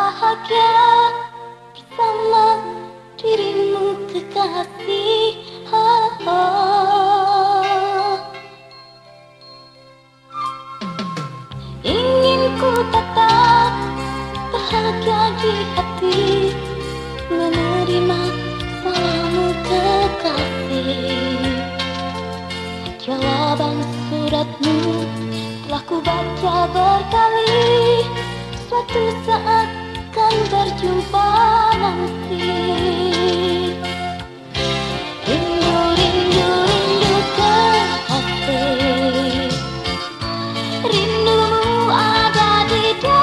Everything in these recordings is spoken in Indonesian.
bahagia bersama dirimu kekasih. Ingin ku tetap bahagia di hati, menerima salamu kekasih. Jawaban suratmu telah ku baca berkali, suatu saat kan berjumpa nanti. Rindu, rindu, rindu kekasih, rindumu ada di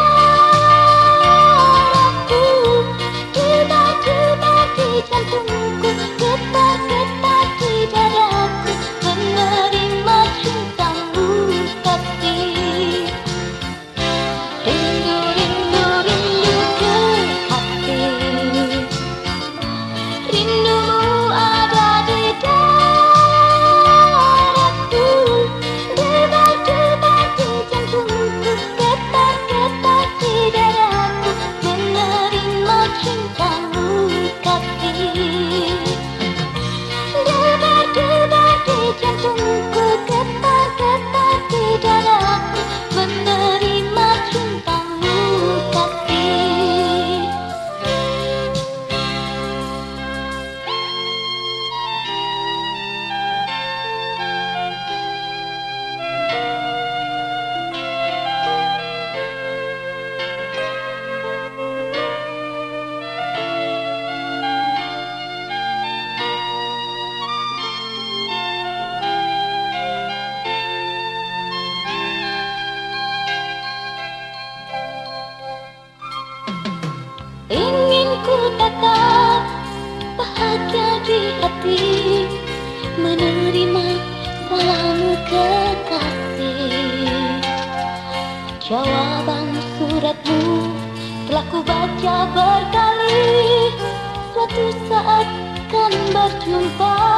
dadaku, debar-debar di jantungku, getar-getar di dadaku, menerima cintamu kasih. Rindu, rindu, rindu kekasih, rindumu ada di dadaku, debar-debar di jantungku, getar-getar di dadaku, menerima cintamu kasih. Debar-debar di jantungku, getar-getar di dadaku, menerima cintamu kasih. Ingin ku tetap bahagia di hati, menerima salamu kekasih. Jawaban suratmu telah ku baca berkali, suatu saat kan berjumpa